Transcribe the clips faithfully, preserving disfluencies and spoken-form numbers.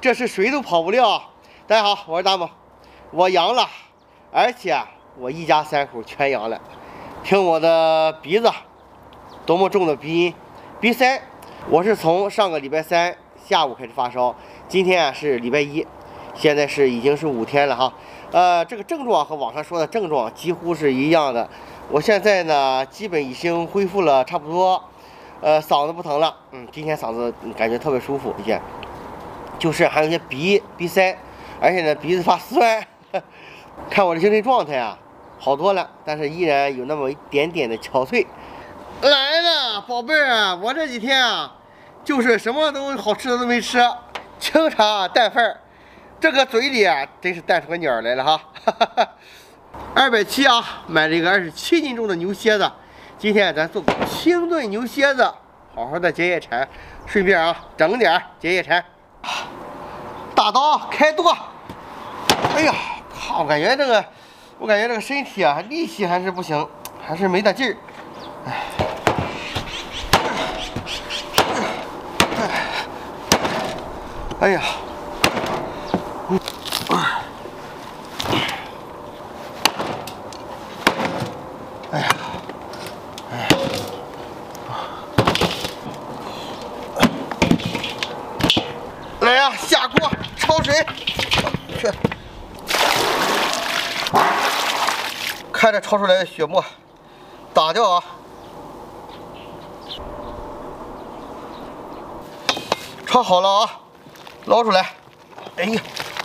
这是谁都跑不了。大家好，我是大猛，我阳了，而且我一家三口全阳了。听我的鼻子，多么重的鼻音，鼻塞。我是从上个礼拜三下午开始发烧，今天啊是礼拜一，现在是已经是五天了哈。呃，这个症状和网上说的症状几乎是一样的。我现在呢，基本已经恢复了差不多，呃，嗓子不疼了。嗯，今天嗓子感觉特别舒服一些，就是还有一些鼻鼻塞，而且呢鼻子发酸。看我的精神状态啊，好多了，但是依然有那么一点点的憔悴。来了，宝贝儿，我这几天啊，就是什么都好吃的都没吃，清茶淡饭儿，这个嘴里啊，真是淡出个鸟来了哈。二百七啊，买了一个二十七斤重的牛蝎子，今天咱做个清炖牛蝎子，好好的解解馋，顺便啊整点解解馋。大刀开剁，哎呀，靠，我感觉这个，我感觉这个身体啊，力气还是不行，还是没大劲儿。哎。哎呀，嗯，哎呀，哎，来呀，下锅焯水，去，看着焯出来的血沫，打掉啊，焯好了啊。捞出来，哎呀，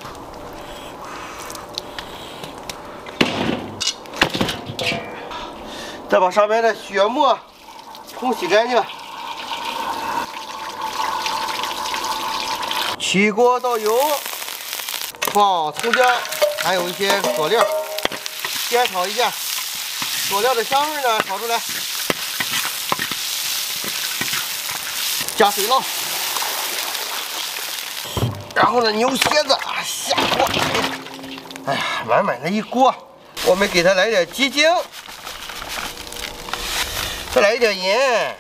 再把上面的血沫冲洗干净。起锅倒油，放葱姜，还有一些佐料，煸炒一下，佐料的香味呢炒出来，加水捞。然后呢，牛蝎子啊下锅，哎呀，满满的一锅。我们给它来点鸡精，再来一点盐，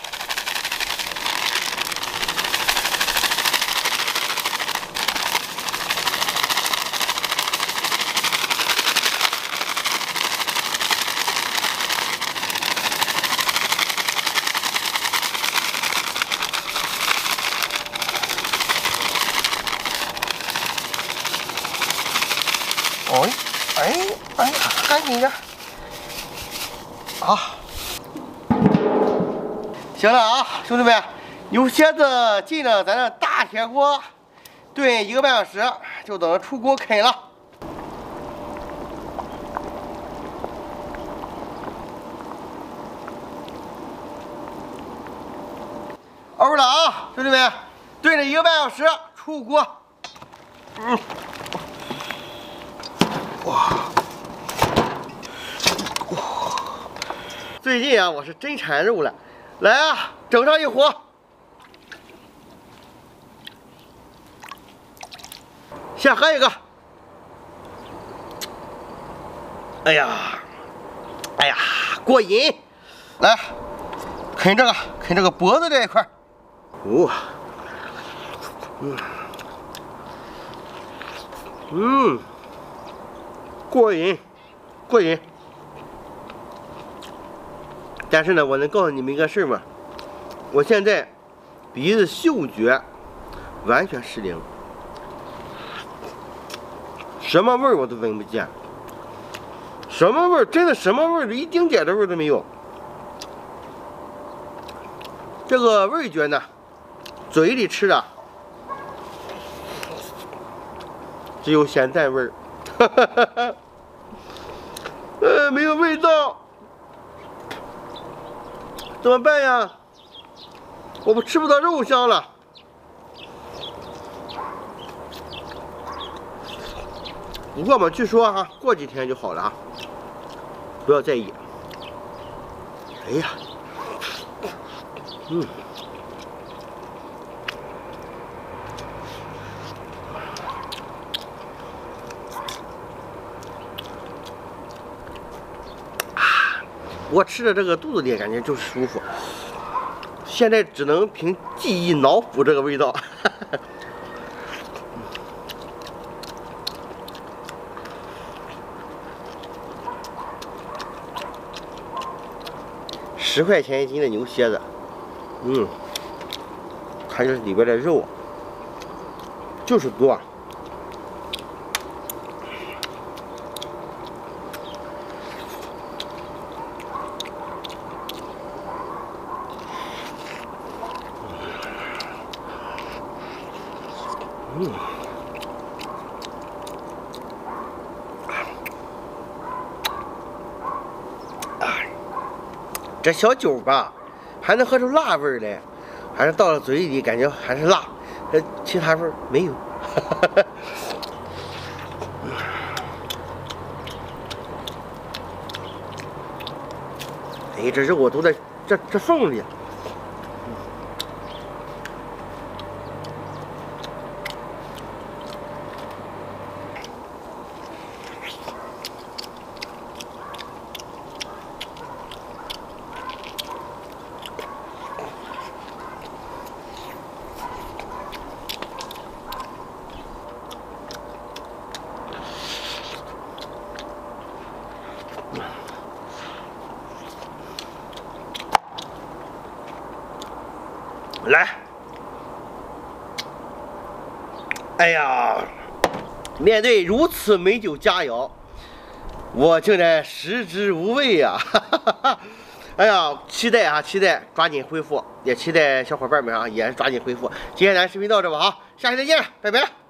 哦，哎哎呀，赶紧的，好，行了啊，兄弟们，牛蝎子进了咱这大铁锅，炖一个半小时，就等着出锅啃了。欧了啊，兄弟们，炖了一个半小时，出锅。嗯。哇哇！最近啊，我是真馋肉了，来啊，整上一壶。先喝一个。哎呀，哎呀，过瘾！来，啃这个，啃这个脖子这一块。哦，嗯，嗯。过瘾，过瘾。但是呢，我能告诉你们一个事儿吗？我现在鼻子嗅觉完全失灵，什么味儿我都闻不见，什么味儿，真的什么味儿，一丁点的味儿都没有。这个味觉呢，嘴里吃的只有咸淡味儿。哈哈哈哈，呃，没有味道，怎么办呀？我不吃不到肉香了。不过嘛，据说哈，过几天就好了啊，不要在意。哎呀，嗯。我吃的这个肚子里感觉就是舒服，现在只能凭记忆脑补这个味道。 十块钱一斤的牛蝎子，嗯，看这里边的肉就是多。嗯。 这小酒吧还能喝出辣味儿来，还是到了嘴里感觉还是辣，这其他味儿没有。哎，这肉都在这这缝里。来，哎呀，面对如此美酒佳肴，我竟然食之无味呀！哈哈哈！哎呀，期待啊，期待抓紧恢复，也期待小伙伴们啊，也抓紧恢复。今天咱视频到这吧，好，下期再见了，拜拜了。